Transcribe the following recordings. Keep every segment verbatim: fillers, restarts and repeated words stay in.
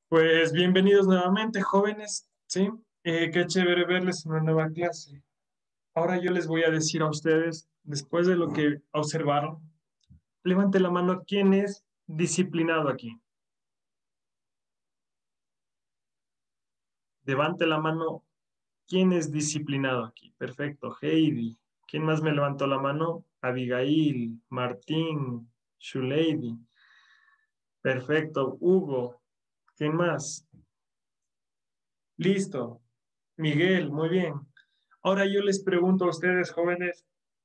Pues bienvenidos nuevamente, jóvenes, ¿sí? Eh, qué chévere verles en una nueva clase. Ahora yo les voy a decir a ustedes, después de lo que observaron, levante la mano quién es disciplinado aquí. Levante la mano quién es disciplinado aquí. Perfecto, Heidi. ¿Quién más me levantó la mano? Abigail, Martín, Shuleidi. Perfecto, Hugo. ¿Quién más? Listo. Miguel, muy bien. Ahora yo les pregunto a ustedes, jóvenes,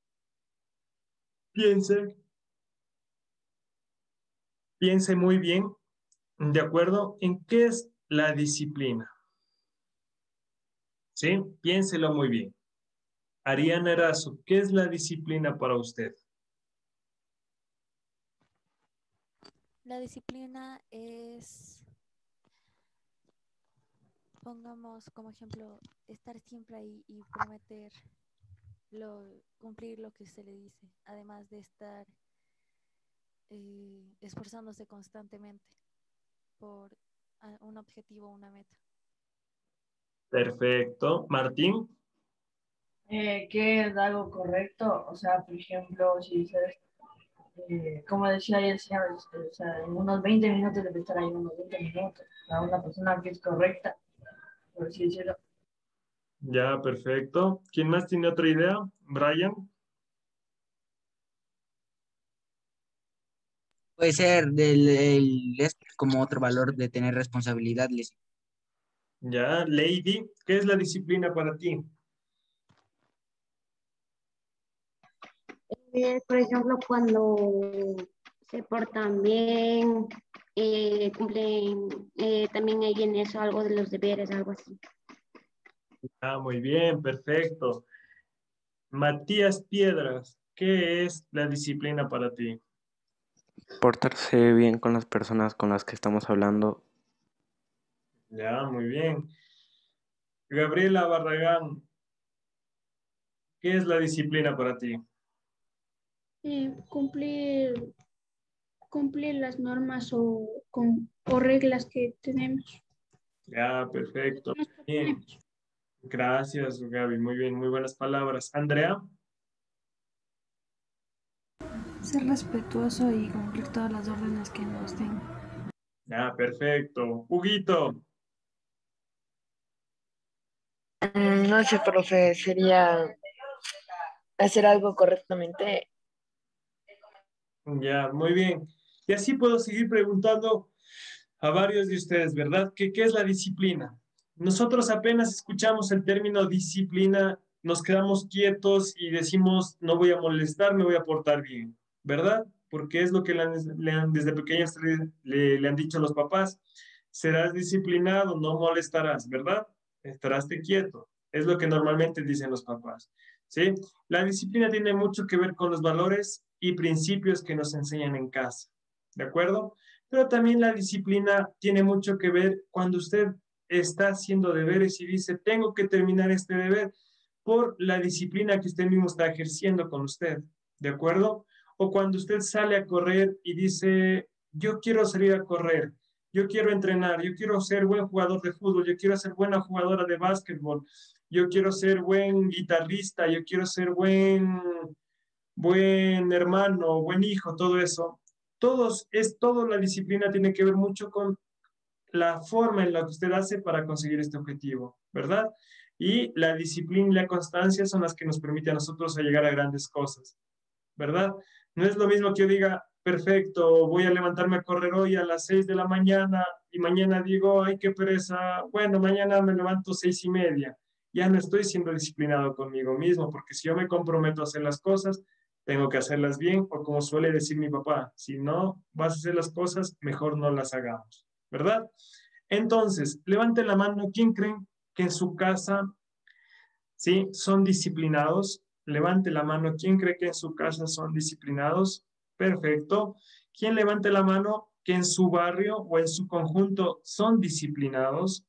piense, piense muy bien, ¿de acuerdo? ¿En qué es la disciplina? ¿Sí? Piénselo muy bien. Ariana Erazo, ¿qué es la disciplina para usted? La disciplina es, pongamos como ejemplo, estar siempre ahí y prometer lo, cumplir lo que se le dice, además de estar eh, esforzándose constantemente por ah, un objetivo, una meta. Perfecto. Martín, Eh, que es algo correcto, o sea, por ejemplo, si dices, eh, como decía ayer el señor, este, o sea, en unos veinte minutos debe estar ahí, unos veinte minutos, a una persona que es correcta, por así decirlo. ya, perfecto. ¿Quién más tiene otra idea? Brian, Puede ser del, el- es como otro valor de tener responsabilidad. les- ya. Lady, ¿qué es la disciplina para ti? Eh, por ejemplo, cuando se portan bien, eh, cumplen eh, también ahí en eso algo de los deberes, algo así. Ah, muy bien, perfecto. Matías Piedras, ¿qué es la disciplina para ti? Portarse bien con las personas con las que estamos hablando. Ya, muy bien. Gabriela Barragán, ¿qué es la disciplina para ti? Eh, cumplir, cumplir las normas o, con, o reglas que tenemos. Ya, perfecto. Nos Bien. proponemos. Gracias, Gaby. Muy bien, muy buenas palabras. Andrea, Ser respetuoso y cumplir todas las órdenes que nos den. ya, perfecto. Huguito, Mm, No sé, profe, sería hacer algo correctamente. ya, muy bien. Y así puedo seguir preguntando a varios de ustedes, ¿verdad? ¿Qué, qué es la disciplina? Nosotros apenas escuchamos el término disciplina, nos quedamos quietos y decimos, no voy a molestar, me voy a portar bien, ¿verdad? Porque es lo que le han, le han- desde pequeños le, le- le han dicho los papás, serás disciplinado, no molestarás, ¿verdad? Estarás quieto. Es lo que normalmente dicen los papás, ¿sí? La disciplina tiene mucho que ver con los valores y principios que nos enseñan en casa, ¿de acuerdo? Pero también la disciplina tiene mucho que ver cuando usted está haciendo deberes y dice, tengo que terminar este deber por la disciplina que usted mismo está ejerciendo con usted, ¿de acuerdo? O cuando usted sale a correr y dice, yo quiero salir a correr, yo quiero entrenar, yo quiero ser buen jugador de fútbol, yo quiero ser buena jugadora de básquetbol, yo quiero ser buen guitarrista, yo quiero ser buen, buen hermano, buen hijo, todo eso. Todos, es todo la disciplina tiene que ver mucho con la forma en la que usted hace para conseguir este objetivo, ¿verdad? Y la disciplina y la constancia son las que nos permiten a nosotros a llegar a grandes cosas, ¿verdad? No es lo mismo que yo diga, perfecto, voy a levantarme a correr hoy a las seis de la mañana y mañana digo, ay, qué pereza, bueno, mañana me levanto seis y media. Ya no estoy siendo disciplinado conmigo mismo, porque si yo me comprometo a hacer las cosas, tengo que hacerlas bien, o como suele decir mi papá, si no vas a hacer las cosas, mejor no las hagamos, ¿verdad? Entonces, levante la mano, ¿quién creen que en su casa, sí, son disciplinados? Levante la mano, ¿quién cree que en su casa son disciplinados? Perfecto. ¿Quién levante la mano que en su barrio o en su conjunto son disciplinados?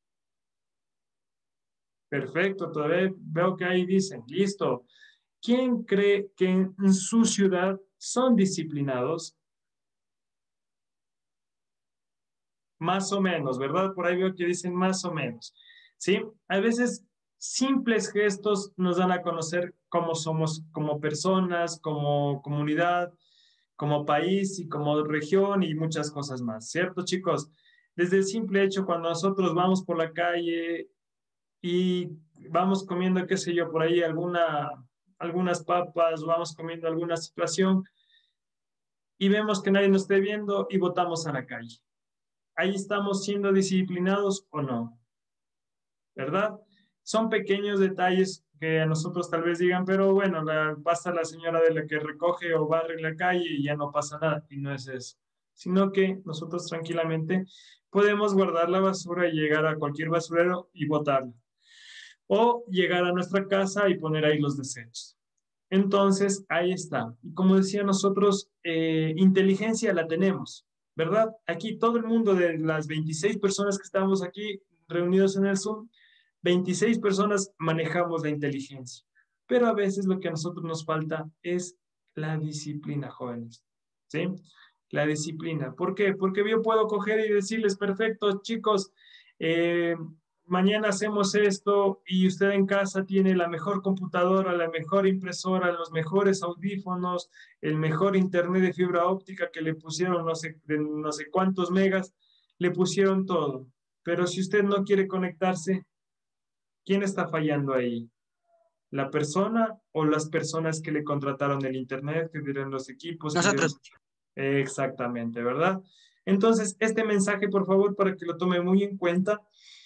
Perfecto, todavía veo que ahí dicen, listo. ¿Quién cree que en su ciudad son disciplinados? más o menos, ¿verdad? Por ahí veo que dicen más o menos, ¿sí? A veces simples gestos nos dan a conocer cómo somos como personas, como comunidad, como país y como región y muchas cosas más, ¿cierto, chicos? Desde el simple hecho, cuando nosotros vamos por la calle y vamos comiendo, qué sé yo, por ahí alguna, algunas papas, o vamos comiendo alguna situación y vemos que nadie nos esté viendo y botamos a la calle. Ahí estamos siendo disciplinados o no, ¿verdad? Son pequeños detalles que a nosotros tal vez digan, pero bueno, la, pasa la señora de la que recoge o barre la calle y ya no pasa nada, y no es eso, sino que nosotros tranquilamente podemos guardar la basura y llegar a cualquier basurero y botarla, o llegar a nuestra casa y poner ahí los desechos. Entonces, ahí está. Y como decía nosotros, eh, inteligencia la tenemos, ¿verdad? Aquí todo el mundo de las veintiséis personas que estamos aquí reunidos en el Zoom, veintiséis personas manejamos la inteligencia. Pero a veces lo que a nosotros nos falta es la disciplina, jóvenes. ¿Sí? La disciplina. ¿Por qué? Porque yo puedo coger y decirles, perfecto, chicos, eh, mañana hacemos esto y usted en casa tiene la mejor computadora, la mejor impresora, los mejores audífonos, el mejor internet de fibra óptica que le pusieron no sé, de no sé cuántos megas, le pusieron todo. Pero si usted no quiere conectarse, ¿quién está fallando ahí? ¿La persona o las personas que le contrataron el internet, que dieron los equipos? Nosotros. Que dieron... Exactamente, ¿verdad? Entonces, este mensaje, por favor, para que lo tome muy en cuenta,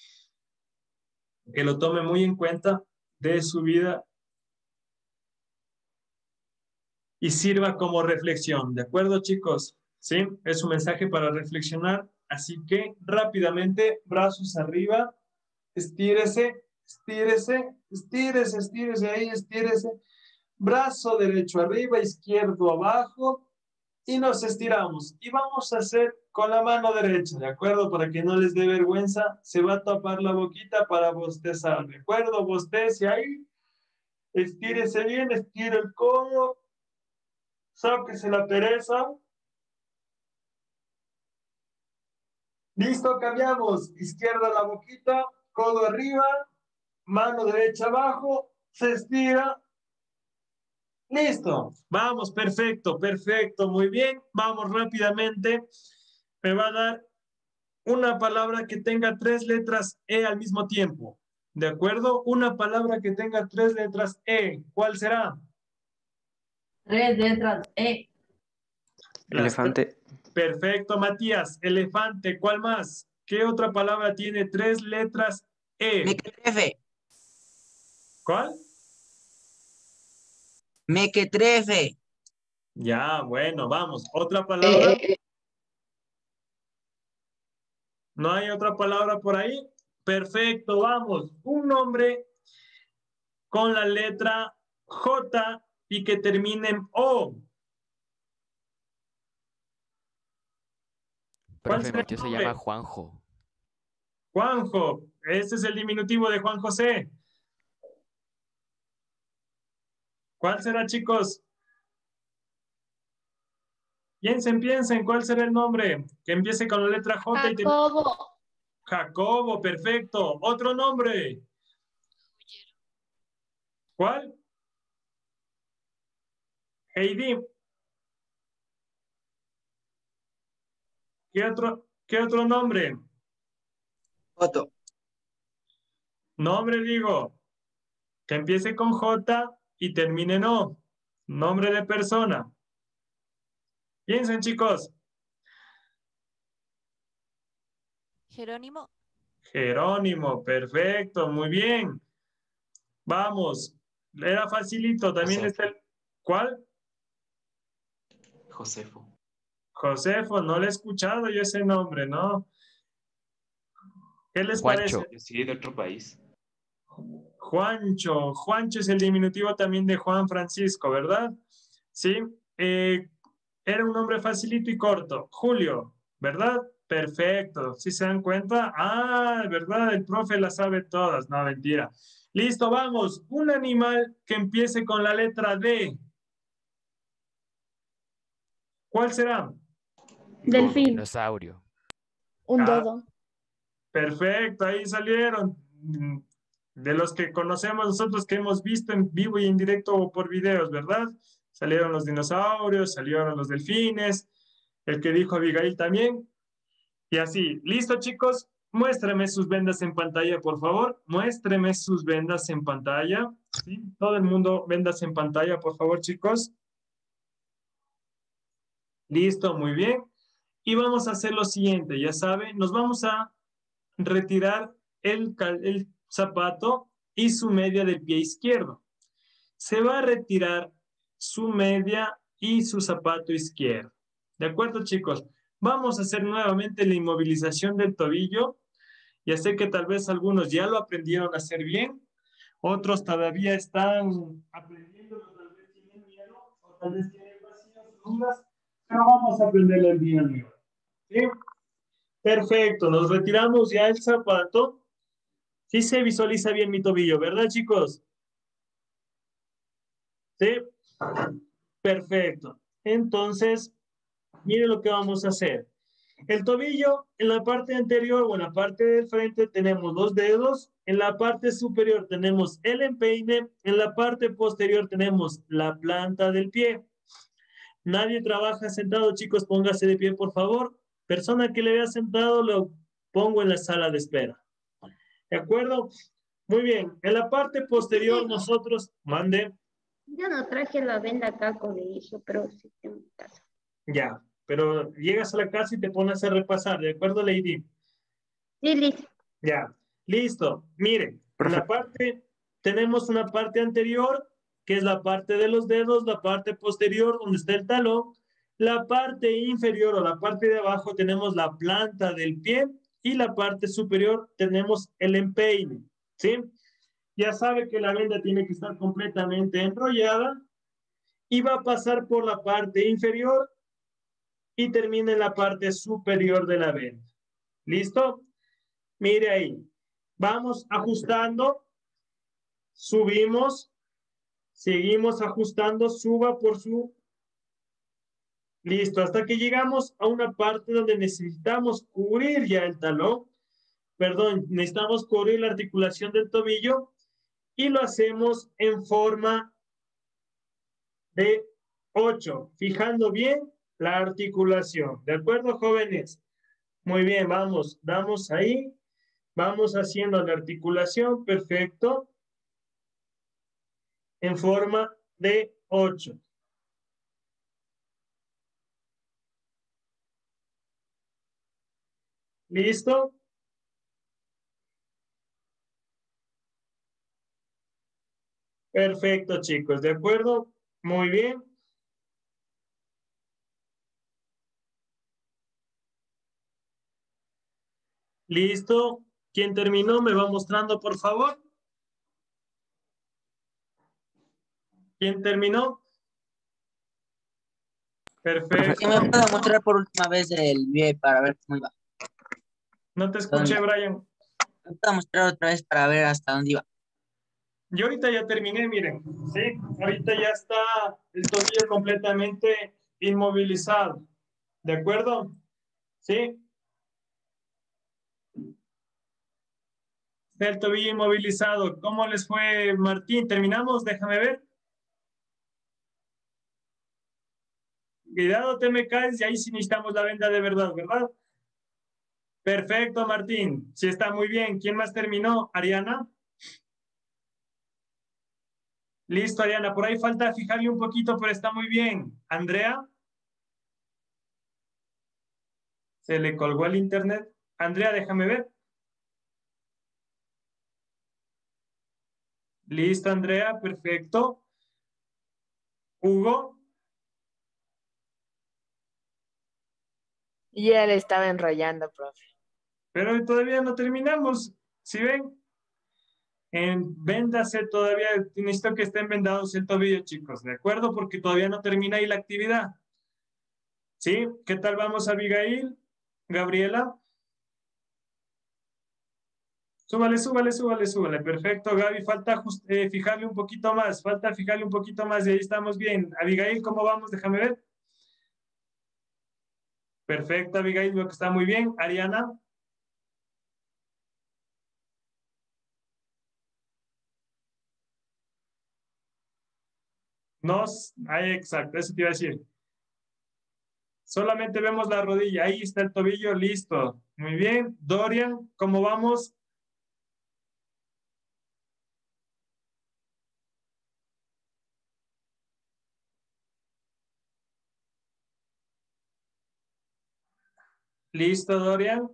que lo tome muy en cuenta de su vida y sirva como reflexión, ¿de acuerdo, chicos? ¿Sí? Es un mensaje para reflexionar, así que rápidamente, brazos arriba, estírese, estírese, estírese, estírese ahí, estírese, brazo derecho arriba, izquierdo abajo, y nos estiramos. Y vamos a hacer con la mano derecha, ¿de acuerdo? Para que no les dé vergüenza, se va a tapar la boquita para bostezar, ¿de acuerdo? Bostece ahí, estírese bien, estire el codo, sáquese la pereza. Listo, cambiamos. Izquierda la boquita, codo arriba, mano derecha abajo, se estira. Listo. Vamos, perfecto, perfecto, muy bien. Vamos rápidamente. Me va a dar una palabra que tenga tres letras E al mismo tiempo. ¿De acuerdo? Una palabra que tenga tres letras E. ¿Cuál será? Tres letras E. Elefante. Perfecto, Matías. Elefante. ¿Cuál más? ¿Qué otra palabra tiene tres letras E? Mequetrefe. ¿Cuál? Mequetrefe. Ya, bueno, vamos. ¿Otra palabra? Eh, eh, ¿No hay otra palabra por ahí? Perfecto, vamos. Un nombre con la letra J y que termine en O. ¿Cuál Profe, será mi el tío se nombre? llama Juanjo. Juanjo. Este es el diminutivo de Juan José. ¿Cuál será, chicos? Piensen, piensen, ¿cuál será el nombre? Que empiece con la letra J y termine. Jacobo. Jacobo, perfecto. Otro nombre. ¿Cuál? Heidi. ¿Qué otro, qué otro nombre? Otto. Nombre, digo, que empiece con J y termine en O. Nombre de persona. Piensen, chicos. Jerónimo. Jerónimo, perfecto, muy bien. Vamos, era facilito. También Josefo. está el... ¿Cuál? Josefo. Josefo, no le he escuchado yo ese nombre, ¿no? ¿Qué les Juancho. parece? Sí, de otro país. Juancho. Juancho es el diminutivo también de Juan Francisco, ¿verdad? Sí. Eh, era un nombre facilito y corto. Julio, ¿verdad? Perfecto. ¿Sí se dan cuenta? Ah, ¿verdad? El profe las sabe todas. No, mentira. Listo, vamos. Un animal que empiece con la letra D. ¿Cuál será? Delfín. Dinosaurio. Un Ah, dedo. perfecto, ahí salieron. De los que conocemos nosotros, que hemos visto en vivo y en directo o por videos, ¿verdad? Salieron los dinosaurios, salieron los delfines, el que dijo Abigail también. Y así, ¿listo, chicos? Muéstrame sus vendas en pantalla, por favor. Muéstreme sus vendas en pantalla. ¿Sí? Todo el mundo, vendas en pantalla, por favor, chicos. Listo, muy bien. Y vamos a hacer lo siguiente, ya saben, nos vamos a retirar el, el zapato y su media del pie izquierdo. Se va a retirar su media y su zapato izquierdo. ¿De acuerdo, chicos? Vamos a hacer nuevamente la inmovilización del tobillo. Ya sé que tal vez algunos ya lo aprendieron a hacer bien, otros todavía están aprendiendo, tal vez tienen miedo, o tal vez tienen vacíos, dudas, pero vamos a aprenderlo el día de hoy. ¿Sí? Perfecto, nos retiramos ya el zapato. Sí se visualiza bien mi tobillo, ¿verdad, chicos? Sí. Perfecto. Entonces, miren lo que vamos a hacer. El tobillo, en la parte anterior o en la parte del frente tenemos los dedos, en la parte superior tenemos el empeine, en la parte posterior tenemos la planta del pie. Nadie trabaja sentado, chicos, póngase de pie, por favor. Persona que le vea sentado, lo pongo en la sala de espera. ¿De acuerdo? Muy bien. En la parte posterior nosotros, mande. Yo no traje la venda acá con eso, pero sí en mi casa. Ya, pero llegas a la casa y te pones a repasar, ¿de acuerdo, Lady? Sí, listo. Ya, listo. Miren, en la Profe, parte, tenemos una parte anterior, que es la parte de los dedos, la parte posterior, donde está el talón, la parte inferior o la parte de abajo tenemos la planta del pie y la parte superior tenemos el empeine, ¿sí? Ya sabe que la venda tiene que estar completamente enrollada y va a pasar por la parte inferior y termina en la parte superior de la venda. ¿Listo? Mire ahí. Vamos ajustando, subimos, seguimos ajustando, suba por su... Listo, hasta que llegamos a una parte donde necesitamos cubrir ya el talón, perdón, necesitamos cubrir la articulación del tobillo y lo hacemos en forma de ocho, fijando bien la articulación. ¿De acuerdo, jóvenes? Muy bien, vamos, damos ahí, vamos haciendo la articulación, perfecto, en forma de ocho. ¿Listo? Perfecto, chicos, ¿de acuerdo? Muy bien. ¿Listo? ¿Quién terminó? ¿Me va mostrando, por favor? ¿Quién terminó? profe, ¿Que me Perfecto. puedo mostrar por última vez el video para ver cómo iba? No te ¿Dónde escuché, iba? Brian. Me puedo mostrar otra vez para ver hasta dónde iba. Yo ahorita ya terminé, miren, ¿sí? Ahorita ya está el tobillo completamente inmovilizado, ¿de acuerdo? ¿Sí? Está el tobillo inmovilizado. ¿Cómo les fue, Martín? ¿Terminamos? Déjame ver. Cuidado, te me caes y ahí sí necesitamos la venda de verdad, ¿verdad? Perfecto, Martín. Sí está muy bien. ¿Quién más terminó? ¿Ariana? Listo, Ariana. Por ahí falta fijarle un poquito, pero está muy bien. ¿Andrea? Se le colgó el internet. Andrea, déjame ver. Listo, Andrea. Perfecto. Hugo. Y él estaba enrollando, profe. Pero todavía no terminamos. ¿Sí ven? En véndase todavía. Necesito que estén vendados el tobillo, chicos. ¿De acuerdo? Porque todavía no termina ahí la actividad. ¿Sí? ¿Qué tal vamos, Abigail? Gabriela. Súbale, súbale, súbale, súbale. Perfecto, Gaby. Falta just, eh, fijarle un poquito más. Falta fijarle un poquito más y ahí estamos bien. Abigail, ¿cómo vamos? Déjame ver. Perfecto, Abigail, veo que está muy bien. Ariana. Nos, ahí, exacto, eso te iba a decir. Solamente vemos la rodilla, ahí está el tobillo, listo. Muy bien. Dorian, ¿cómo vamos? ¿Listo, Dorian?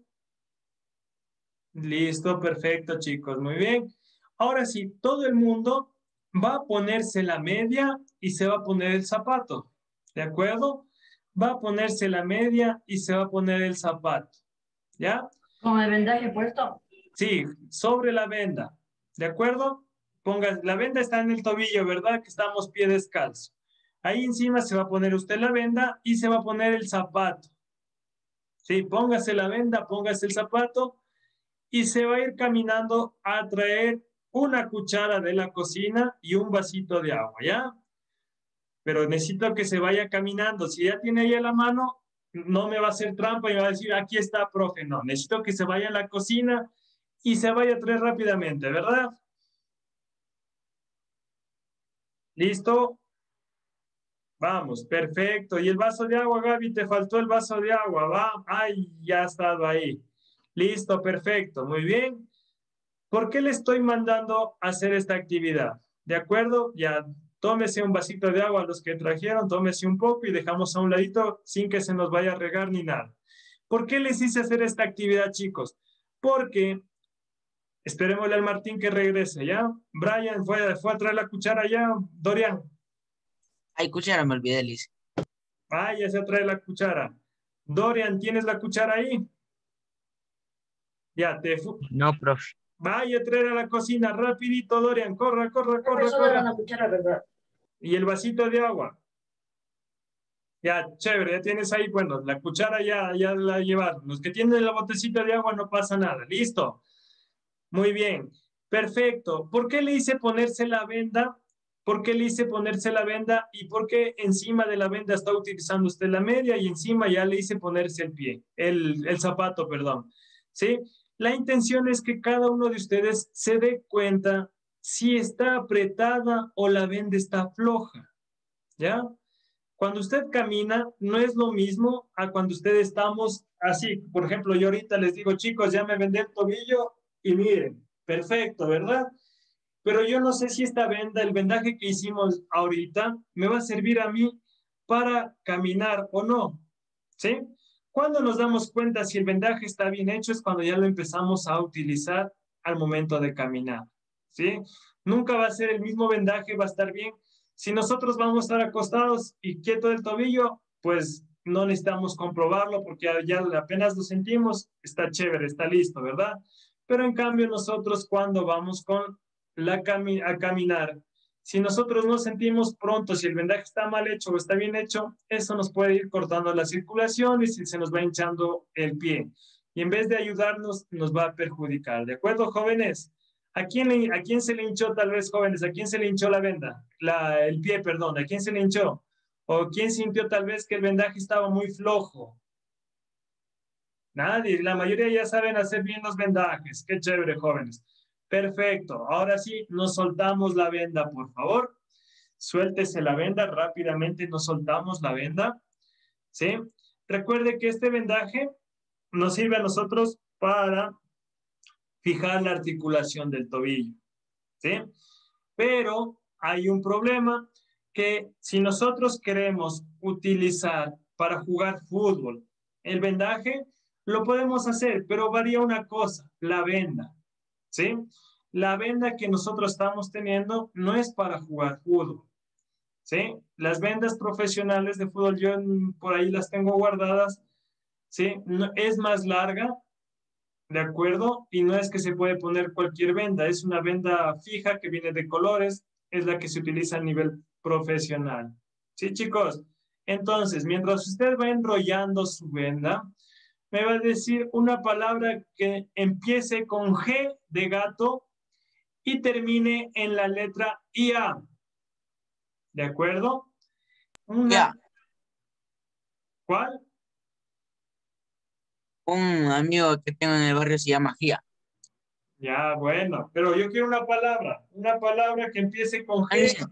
Listo, perfecto, chicos, muy bien. Ahora sí, todo el mundo va a ponerse la media y se va a poner el zapato, ¿de acuerdo? Va a ponerse la media y se va a poner el zapato, ¿ya? ¿Con el vendaje puesto? Sí, sobre la venda, ¿de acuerdo? Ponga, la venda está en el tobillo, ¿verdad? Que estamos pie descalzo. Ahí encima se va a poner usted la venda y se va a poner el zapato. Sí, póngase la venda, póngase el zapato y se va a ir caminando a traer una cuchara de la cocina y un vasito de agua, ¿ya? Pero necesito que se vaya caminando. Si ya tiene ahí a la mano, no me va a hacer trampa y me va a decir, aquí está, profe. No, necesito que se vaya a la cocina y se vaya a traer rápidamente, ¿verdad? ¿Listo? Vamos, perfecto. Y el vaso de agua, Gaby, te faltó el vaso de agua, ¿va? Ay, ya ha estado ahí. Listo, perfecto, muy bien. ¿Por qué le estoy mandando a hacer esta actividad? ¿De acuerdo? Ya tómese un vasito de agua a los que trajeron, tómese un poco y dejamos a un ladito sin que se nos vaya a regar ni nada. ¿Por qué les hice hacer esta actividad, chicos? Porque esperémosle al Martín que regrese, ¿ya? Brian, fue, fue a traer la cuchara ya. Dorian. Ay, cuchara, me olvidé, Liz. Ah, ya se trae la cuchara. Dorian, ¿tienes la cuchara ahí? Ya, te... No, profe. Vaya a traer a la cocina, rapidito, Dorian, corra, corra, corra, Solo era corra. una cuchara, ¿verdad? Y el vasito de agua. Ya, chévere, ya tienes ahí, bueno, la cuchara ya, ya la llevaron. Los que tienen la botecita de agua no pasa nada. Listo. Muy bien. Perfecto. ¿Por qué le hice ponerse la venda? ¿Por qué le hice ponerse la venda? ¿Y por qué encima de la venda está utilizando usted la media y encima ya le hice ponerse el pie, el, el zapato, perdón? ¿Sí? La intención es que cada uno de ustedes se dé cuenta si está apretada o la venda está floja. ¿Ya? Cuando usted camina, no es lo mismo a cuando usted estamos así. Por ejemplo, yo ahorita les digo, chicos, ya me vendé el tobillo y miren, perfecto, ¿verdad? Pero yo no sé si esta venda, el vendaje que hicimos ahorita, me va a servir a mí para caminar o no, ¿sí? Cuando nos damos cuenta si el vendaje está bien hecho es cuando ya lo empezamos a utilizar al momento de caminar, ¿sí? Nunca va a ser el mismo vendaje, va a estar bien. Si nosotros vamos a estar acostados y quieto del tobillo, pues no necesitamos comprobarlo porque ya apenas lo sentimos, está chévere, está listo, ¿verdad? Pero en cambio nosotros cuando vamos con la cami a caminar, si nosotros no sentimos pronto si el vendaje está mal hecho o está bien hecho, eso nos puede ir cortando la circulación y si se nos va hinchando el pie. Y en vez de ayudarnos, nos va a perjudicar. ¿De acuerdo, jóvenes? ¿A quién, le, ¿A quién se le hinchó tal vez, jóvenes? ¿A quién se le hinchó la venda? La, el pie, perdón. ¿A quién se le hinchó? ¿O quién sintió tal vez que el vendaje estaba muy flojo? Nadie. La mayoría ya saben hacer bien los vendajes. Qué chévere, jóvenes. Perfecto. Ahora sí, nos soltamos la venda, por favor. Suéltese la venda rápidamente. Nos soltamos la venda. ¿Sí? Recuerde que este vendaje nos sirve a nosotros para fijar la articulación del tobillo. ¿Sí? Pero hay un problema que si nosotros queremos utilizar para jugar fútbol el vendaje, lo podemos hacer, pero varía una cosa, la venda, ¿sí? La venda que nosotros estamos teniendo no es para jugar fútbol, ¿sí? Las vendas profesionales de fútbol, yo por ahí las tengo guardadas, ¿sí? No, es más larga, ¿de acuerdo? Y no es que se puede poner cualquier venda, es una venda fija que viene de colores, es la que se utiliza a nivel profesional. ¿Sí, chicos? Entonces, mientras usted va enrollando su venda, me va a decir una palabra que empiece con G de gato y termine en la letra I A. ¿De acuerdo? Una. Ya. ¿Cuál? Un amigo que tengo en el barrio se llama Gia. Ya, bueno, pero yo quiero una palabra, una palabra que empiece con G, Alicia.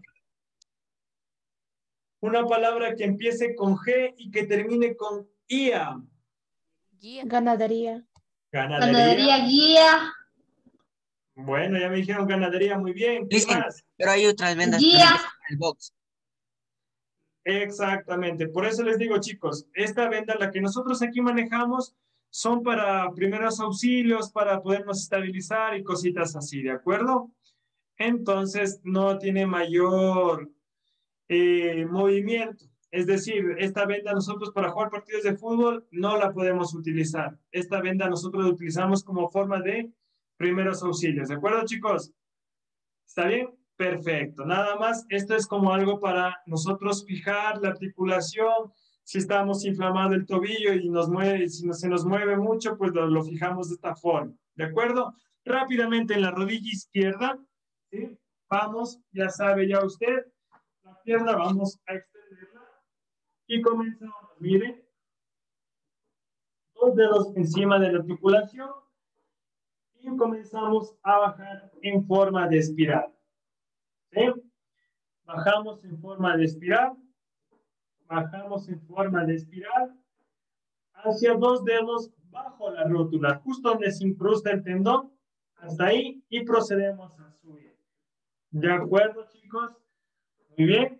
una palabra que empiece con G y que termine con I A. Guía. Ganadería. Ganadería. guía. Bueno, ya me dijeron ganadería, muy bien. ¿Qué Listen, más? pero hay otras vendas Guía. también que están en el box. Exactamente. Por eso les digo, chicos, esta venda, la que nosotros aquí manejamos, son para primeros auxilios, para podernos estabilizar y cositas así, ¿de acuerdo? Entonces, no tiene mayor eh, movimiento. Es decir, esta venda nosotros para jugar partidos de fútbol no la podemos utilizar. Esta venda nosotros la utilizamos como forma de primeros auxilios. ¿De acuerdo, chicos? ¿Está bien? Perfecto. Nada más, esto es como algo para nosotros fijar la articulación. Si estamos inflamado el tobillo y nos mueve, si no, se nos mueve mucho, pues lo, lo fijamos de esta forma. ¿De acuerdo? Rápidamente en la rodilla izquierda. ¿Sí? Vamos, ya sabe ya usted, la pierna vamos a extenderla y comenzamos. Mire, dos dedos encima de la articulación y comenzamos a bajar en forma de espiral. ¿Sí? Bajamos en forma de espiral, bajamos en forma de espiral hacia dos dedos bajo la rótula, justo donde se incrusta el tendón, hasta ahí, y procedemos a subir. ¿De acuerdo, chicos? Muy bien.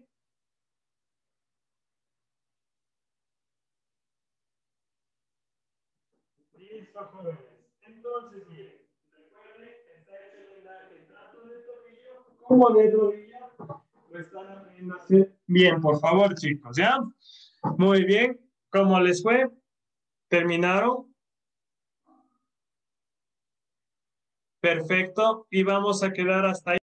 Listo, jóvenes. Entonces, miren, recuerden, está hecho el vendaje tanto de tobillo como de rodilla. Lo están aprendiendo a hacer bien, por favor, chicos, ¿ya? Muy bien. ¿Cómo les fue? ¿Terminaron? Perfecto. Y vamos a quedar hasta ahí.